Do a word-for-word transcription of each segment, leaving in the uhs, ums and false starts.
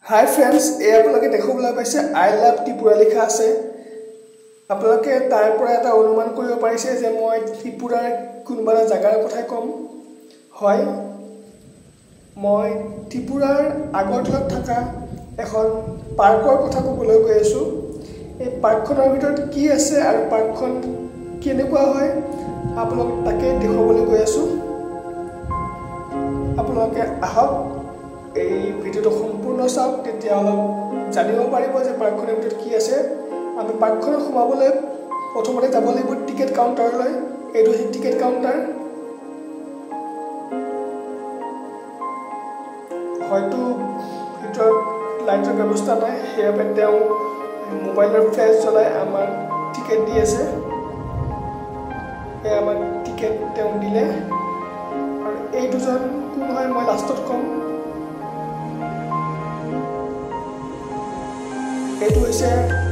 Hi friends, এই আপোনালোকে দেখিবলৈ পাইছে I love Tripura লিখা আছে। আপোনালোকে তাৰ পৰা এটা অনুমান কৰিব পাৰিছে যে মই ত্ৰিপুৰাৰ কোনবা জাগাৰ কথা কম। হয়, মই ত্ৰিপুৰাৰ আগৰতলত থকা এখন পাৰ্কৰ কথা ক'বলৈ গৈ আছো। এই পাৰ্কখনৰ ভিতৰত কি আছে আৰু পাৰ্কখন কেনেকুৱা হয় আপোনালোক তাকে দেখাবলৈ গৈ আছো। আপোনালোকে আহক এই ভিডিওটো সম্পূৰ্ণ চাওক, তেতিয়া অলপ জানিব পাৰিব যে পাৰ্কখনৰ ভিতৰত কি আছে। আমি পাৰ্কখনত সোমাবলৈ প্ৰথমতে যাব লাগিব টিকেট কাউণ্টাৰলৈ। এইটো হৈছে টিকেট কাউণ্টাৰ। হয়তো ভিতৰত লাইটৰ ব্যৱস্থা নাই, সেইবাবে তেওঁ মোবাইলৰ ফ্লেছ জ্বলাই আমাক টিকেট দি আছে। এই আমাক টিকেট তেওঁ দিলে আৰু এই দুজন কোন হয় মই লাষ্টত ক'ম। এইটো হৈছে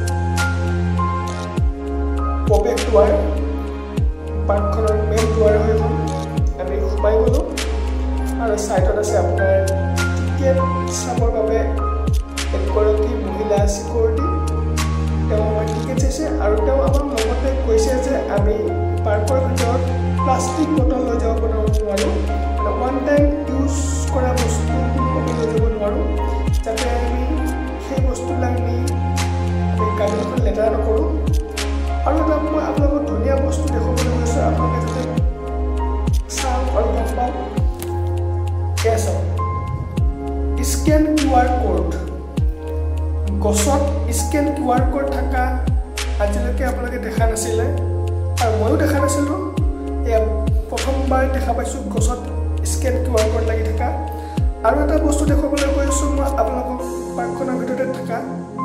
প্ৰৱেশ দুৱাৰ, পাৰ্কখনৰ মেইন দুৱাৰ হৈ গ'ল। আমি সোমাই গ'লোঁ আৰু ছাইডত আছে আপোনাৰ টিকেট চাবৰ বাবে এগৰাকী মহিলা চিকিউৰিটি। তেওঁ আমাৰ টিকেট চাইছে আৰু তেওঁ আমাক লগতে কৈছে যে আমি পাৰ্কৰ ভিতৰত প্লাষ্টিক বটল লৈ যাব নোৱাৰোঁ, মানে ওৱান টাইম ইউজ কৰা বস্তু কোনোভাৱে লৈ যাব নোৱাৰোঁ, যাতে আমি সেই বস্তুবিলাক নি আমি গাড়ীখন লেতেৰা নকৰোঁ। আৰু এটা মই আপোনালোকক ধুনীয়া বস্তু দেখুৱাবলৈ গৈছোঁ, আপোনালোকে যাতে চাওক আৰু গম পাওক। এয়া চাওক, স্কেন কিউ আৰ কোড। গছত স্কেন কিউ আৰ কোড থকা আজিলৈকে আপোনালোকে দেখা নাছিলে আৰু ময়ো দেখা নাছিলোঁ। এয়া প্ৰথমবাৰ দেখা পাইছোঁ গছত স্কেন কিউ আৰ কোড লাগি থকা। আৰু এটা বস্তু দেখুৱাবলৈ গৈ আছোঁ মই আপোনালোকক পাৰ্কখনৰ ভিতৰতে থকা।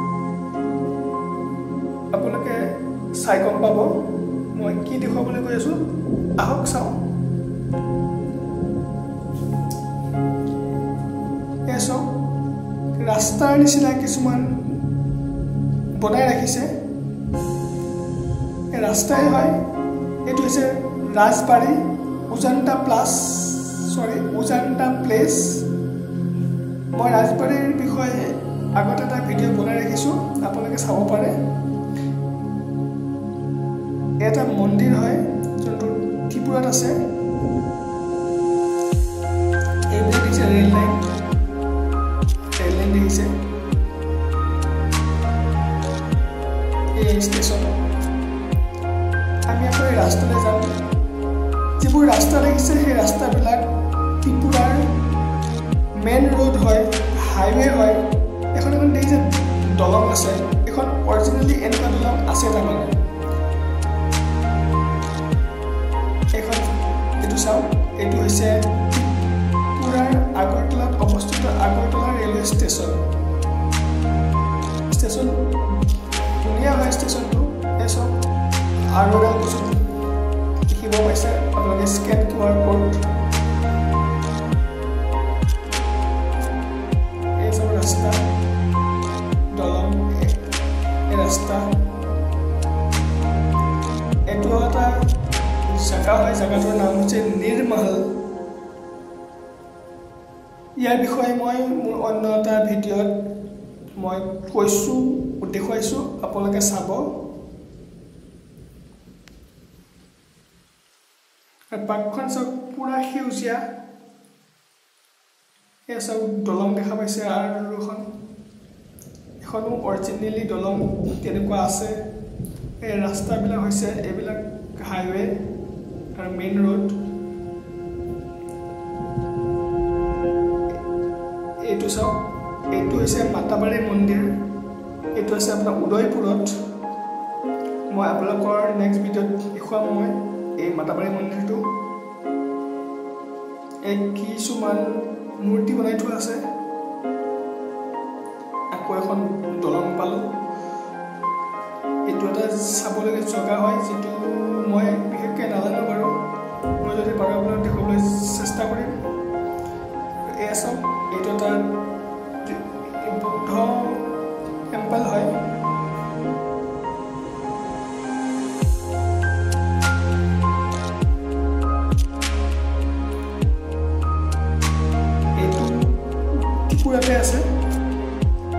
আপোনালোকে চাই গম পাব মই কি দেখুৱাবলৈ গৈ আছোঁ। আহক চাওঁ। এয়া চাওক, ৰাস্তাৰ নিচিনা কিছুমান বনাই ৰাখিছে। এই ৰাস্তাই হয়। এইটো হৈছে ৰাজবাৰী উজান্তা প্লাছ চৰি উজান্তা প্লেচ। মই ৰাজবাৰীৰ বিষয়ে আগতে এটা ভিডিঅ' বনাই ৰাখিছোঁ, আপোনালোকে চাব পাৰে। এটা মন্দিৰ হয় যোনটো ত্ৰিপুৰাত আছে। এইবিলাক দেখিছে ৰেল লাইন, ৰেল লাইন দেখিছে। এই ষ্টেচন। আমি আকৌ এই ৰাস্তালৈ যাম। যিবোৰ ৰাস্তা দেখিছে সেই ৰাস্তাবিলাক ত্ৰিপুৰাৰ মেইন ৰোড হয়, হাইৱে হয়। এখন এখন দেখিছে দলং আছে, এখন অৰিজিনেলি এনেকুৱা দলং আছে তাৰমানে। এইখন এইটো চাওক, এইটো হৈছে ত্ৰিপুৰাৰ আগৰতলাত অৱস্থিত আগৰতলা ৰেলৱে ষ্টেচন। ষ্টেচন ধুনীয়া হয় ষ্টেচনটো। এই চাওক, আৰু এডাল বস্তু দেখিব পাইছে আপোনালোকে, স্কেন কিউ আৰ কোড। এই চব ৰাস্তা, দলং, এই ৰাস্তা। এইটো এটা জেগা হয়, জেগাটোৰ নাম হৈছে নিৰ্মল। ইয়াৰ বিষয়ে মই মোৰ অন্য এটা ভিডিঅ'ত মই কৈছোঁ, দেখুৱাইছোঁ, আপোনালোকে চাব। পাৰ্কখন চাওক পূৰা সেউজীয়া। এয়া চাওক, দলং দেখা পাইছে আৰু এখন এখনো অৰিজিনেলি দলং তেনেকুৱা আছে। এই ৰাস্তাবিলাক হৈছে এইবিলাক হাইৱে আৰু মেইন ৰোড। এইটো চাওক, এইটো হৈছে মাতাবাৰী মন্দিৰ। এইটো আছে আপোনাৰ উদয়পুৰত। মই আপোনালোকৰ নেক্সট ভিডিঅ'ত দেখুৱাম মই এই মাতাবাৰী মন্দিৰটো। এই কিছুমান মূৰ্তি বনাই থোৱা আছে। আকৌ এখন দলং পালোঁ। এইটো এটা চাবলগীয়া জেগা হয়, যিটো মই বিশেষকৈ নাজানো বাৰু। মই যদি পাৰোঁ আপোনাক দেখুৱাবলৈ চেষ্টা কৰিম। এয়া চাওক, এইটো এটা বুদ্ধ টেম্পল হয়। এইটো ত্ৰিপুৰাতে আছে।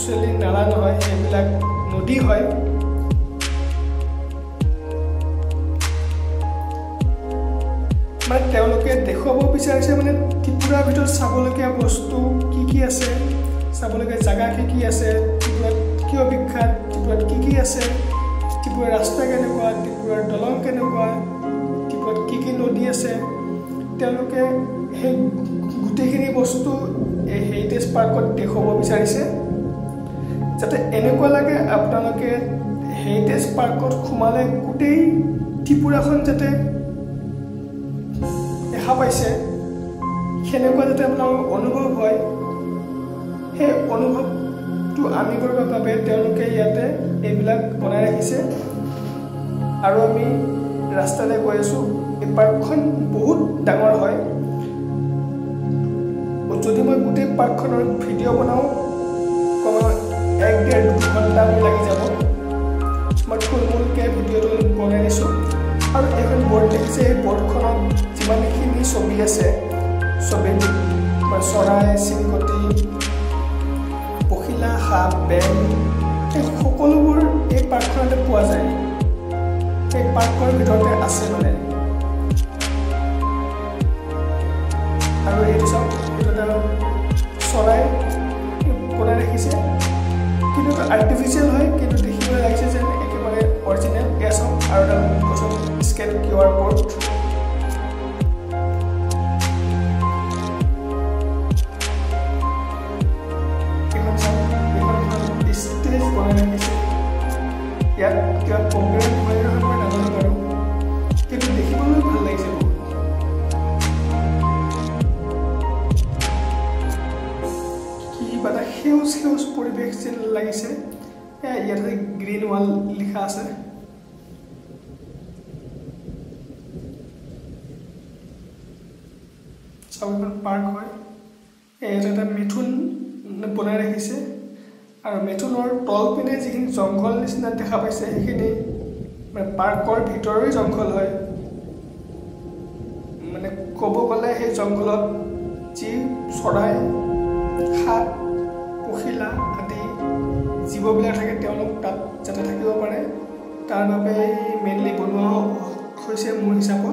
একচুৱেলি নালা নহয়, সেইবিলাক নদী হয়। মানে তেওঁলোকে দেখুৱাব বিচাৰিছে মানে ত্ৰিপুৰাৰ ভিতৰত চাবলগীয়া বস্তু কি কি আছে, চাবলগীয়া জাগা কি কি আছে, ত্ৰিপুৰাত কিয় বিখ্যাত, ত্ৰিপুৰাত কি কি আছে, ত্ৰিপুৰাৰ ৰাস্তা কেনেকুৱা, ত্ৰিপুৰাৰ দলং কেনেকুৱা, ত্ৰিপুৰাত কি কি নদী আছে। তেওঁলোকে সেই গোটেইখিনি বস্তু এই হেৰিটেজ পাৰ্কত দেখুৱাব বিচাৰিছে, যাতে এনেকুৱা লাগে আপোনালোকে হেৰিটেজ পাৰ্কত সোমালে গোটেই ত্ৰিপুৰাখন যাতে দেখা পাইছে, সেনেকুৱা যাতে আপোনালোকৰ অনুভৱ হয়। সেই অনুভৱটো আনিবৰ বাবে তেওঁলোকে ইয়াতে এইবিলাক বনাই ৰাখিছে। আৰু আমি ৰাস্তালৈ গৈ আছোঁ। এই পাৰ্কখন বহুত ডাঙৰ হয়। যদি মই গোটেই পাৰ্কখনৰ ভিডিঅ' বনাওঁ কমেও এক ডেৰ দুঘণ্টা আমি লাগি যাব। মই থুলমূলকৈ ভিডিঅ'টো বনাই দিছোঁ। আৰু এখন বৰ্ড দেখিছে, এই বৰ্ডখনত যিমানখিনি ছবি আছে, ছবি চৰাই চিৰিকটি, পখিলা, সাপ, বেং, এই সকলোবোৰ এই পাৰ্কখনতে পোৱা যায়। এই পাৰ্কৰ ভিতৰতে আছে মানে। আৰু এইটো চাওক, এইটো এটা চৰাই বনাই ৰাখিছে, কিন্তু আৰ্টিফিচিয়েল হয়, কিন্তু দেখিবলৈ লাগিছে যেন একেবাৰে অৰিজিনেল। এয়া চাওক আৰু এটা গছৰ স্কেন কিউ আৰ কোড। এইখন চাওক, এইখন ষ্টেজ বনাই ৰাখিছে। ইয়াত কিবা প্ৰগ্ৰেম হয় নহয় মই নাজানো বাৰু, কিন্তু দেখিবলৈ ভাল লাগিছে বহুত। কিবা এটা সেউজ সেউজ পৰিৱেশ যেন লাগিছে। ইয়াতে গ্ৰীণ ৱাল লিখা আছে। চাওক, এখন পাৰ্ক হয়। ইয়াত এটা মিথুন বনাই ৰাখিছে, আৰু মিথুনৰ তল পিনে যিখিনি জংঘল নিচিনা দেখা পাইছে, সেইখিনি মানে পাৰ্কৰ ভিতৰৰে জংঘল হয়। মানে ক'ব গ'লে সেই জংঘলত যি চৰাই, সাপ, পখিলা আদি জীৱবিলাক থাকে, তেওঁলোক তাত যাতে থাকিব পাৰে, তাৰ বাবে মেইনলি বনোৱা হৈছে মোৰ হিচাপত।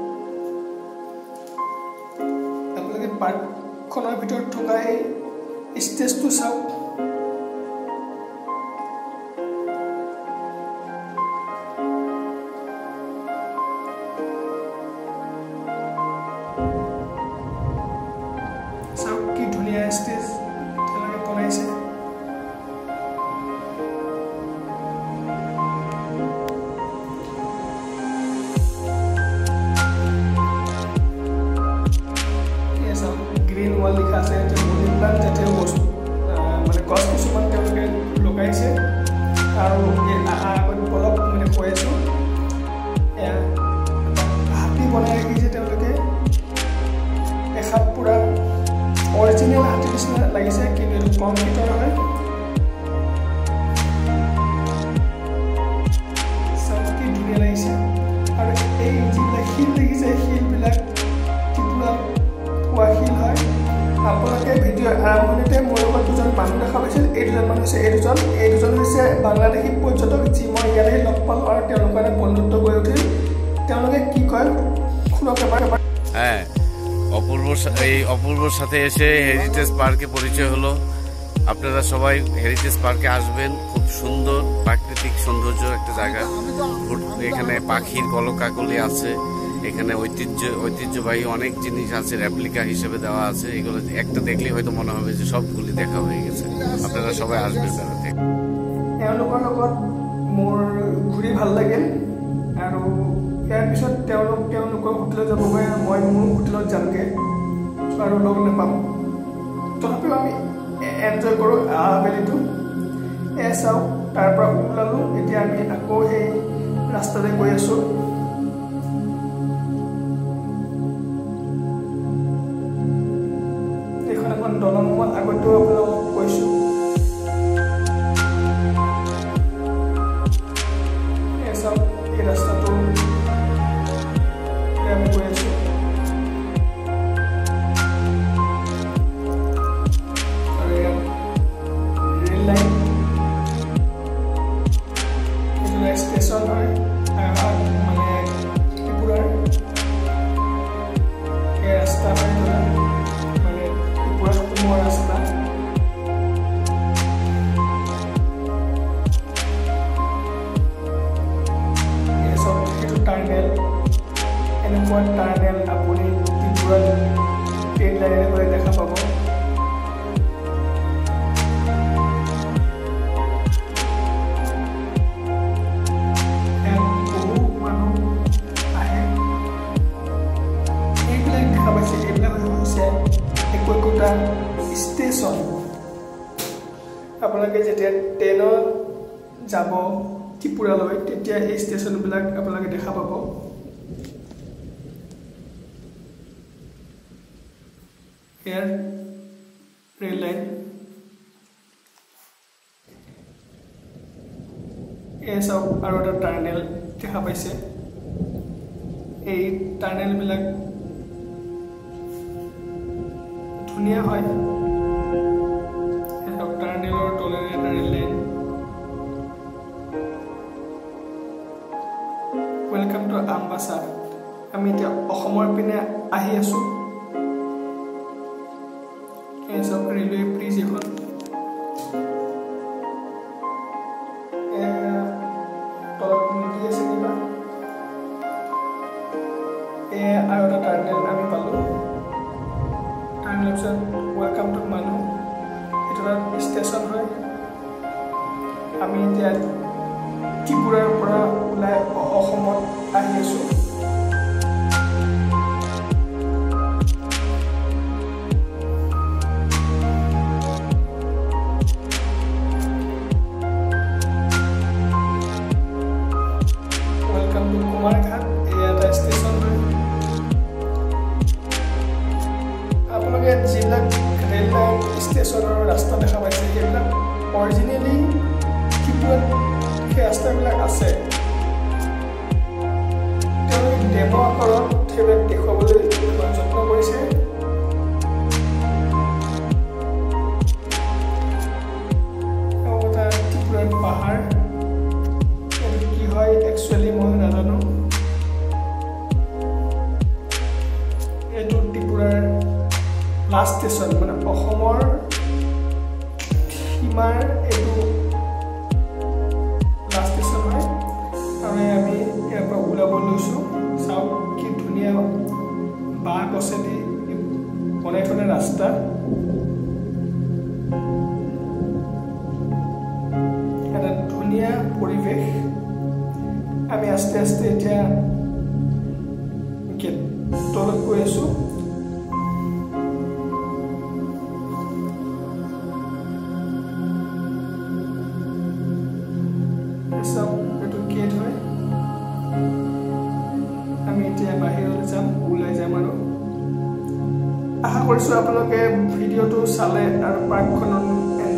আপোনালোকে পাৰ্কখনৰ ভিতৰত থকা এই ষ্টেজটো চাওক। চাওক কি ধুনীয়া ষ্টেজ তেওঁলোকে বনাইছে। গ্ৰীণ ৱাল লিখা আছে, মূল্যৱান জাতীয় বস্তু মানে গছ কিছুমান তেওঁলোকে লগাইছে। আৰু এই আগত অলপ মানে কৈ আছোঁ, এয়া হাতী বনাই ৰাখিছে তেওঁলোকে। এখাপ পূৰা অৰিজিনেল হাতী নিচিনা লাগিছে, কিন্তু এইটো কংক্ৰিটৰ হয়। চাওক কি ধুনীয়া লাগিছে। আৰু এই যিবিলাক শিল দেখিছে, শিলবিলাক ত্ৰিপুৰা পোৱা শিল হয়। আপোনালোকে ভিডিঅ'ৰ আৰম্ভণিতে মোৰ লগত দুজন মানুহ দেখা পাইছিল। এই দুজন মানুহ হৈছে এই দুজন এই দুজন হৈছে বাংলাদেশী পৰ্যটক, যি মই ইয়াতে লগ পালোঁ আৰু তেওঁলোকৰ বন্ধুত্ব গৈ উঠিল। তেওঁলোকে কি কয় শুনক এবাৰ। হ্যাঁ, অপূর্ব এই অপূর্বর সাথে এসে হেরিটেজ পার্কে পরিচয় হলো। আপনারা সবাই হেরিটেজ পার্কে আসবেন। খুব সুন্দর প্রাকৃতিক সৌন্দর্য একটা জায়গা। এখানে পাখির কলকাকলি আছে, এখানে ঐতিহ্য ঐতিহ্যবাহী অনেক জিনিস আছে, রেপ্লিকা হিসেবে দেওয়া আছে। এগুলো একটা দেখলেই হয়তো মনে হবে যে সবগুলি দেখা হয়ে গেছে। আপনারা সবাই আসবেন বেড়াতে। তেওঁলোকৰ লগত মোৰ ঘূৰি ভাল লাগিল। আৰু ইয়াৰ পিছত তেওঁলোক তেওঁলোকৰ হোটেলত যাবগৈ, মই মোৰ হোটেলত যামগৈ আৰু লগ নাপাম। তথাপিও আমি এনজয় কৰোঁ আবেলিটো। এয়া চাওক, তাৰ পৰা ওলালোঁ। এতিয়া আমি আকৌ সেই ৰাস্তাতে গৈ আছোঁ। এইখন এখন দলং, মই আগতেও আপোনালোকক কৈছোঁ। এয়া চাওক, এই ৰাস্তাটো আমি গৈ আছোঁ। আৰু ইয়াত ৰেল লাইন দেখা পাব স্টেশন আপোনালোকে যেতিয়া ট্ৰেইনত যাব ত্ৰিপুৰালৈ তেতিয়া এই ষ্টেচনবিলাক আপোনালোকে দেখা পাব এয়াৰ ৰেল লাইন এই সব আৰু এটা টাৰ্নেল দেখা পাইছে এই টাৰ্নেলবিলাক ধুনীয়া হয় টাৰ্নেলৰ তলেৰে এটা rail line welcome to Ambassa আমি এতিয়া অসমৰ পিনে আহি আছো এই সব ৰেলৱে ব্ৰিজ এখন তলত নদী আছে কিবা এই আৰু এটা টাৰ্নেল আমি পালো টাৰ্নেলৰ পিছত ৱেলকাম টু মানুহ এইটো এটা ষ্টেচন হয় আমি এতিয়া ত্ৰিপুৰাৰ পৰা ওলাই অসমত আহি আছো ৱেলকাম টু কুমাৰঘাট এই এটা ষ্টেচন হয় আপোনালোকে যিবিলাক ৰেল লাইন ষ্টেচনৰ ৰাস্তা দেখা পাইছে সেইবিলাক অৰিজিনেলি ত্ৰিপুৰাত সেই ৰাস্তাবিলাক আছে তেওঁলোকে ডেম' আকাৰত সেইবিলাক দেখুৱাবলৈ যত্ন কৰিছে এটা ত্ৰিপুৰাৰ পাহাৰ এইটো কি হয় একচুৱেলি মই নাজানো এইটো ত্ৰিপুৰাৰ লাষ্ট ষ্টেচন মানে অসমৰ সীমাৰ এইটো লাষ্ট ষ্টেচন হয় আৰু আমি ইয়াৰ পৰা ওলাব লৈছোঁ চাওক কি ধুনীয়া বাঁহ গছেদি বনাই থলে ৰাস্তা এটা ধুনীয়া পৰিৱেশ আমি আস্তে আস্তে এতিয়া তলত গৈ আছো সব এইটো গেট হয় আমি এতিয়া বাহিৰলৈ যাম ওলাই যাম আৰু আশা কৰিছোঁ আপোনালোকে ভিডিঅ'টো চালে আৰু পাৰ্কখন